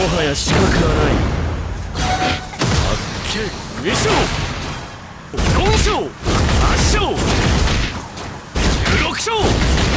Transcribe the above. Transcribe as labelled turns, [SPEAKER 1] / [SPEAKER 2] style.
[SPEAKER 1] はや資格はない。上昇4勝8勝16勝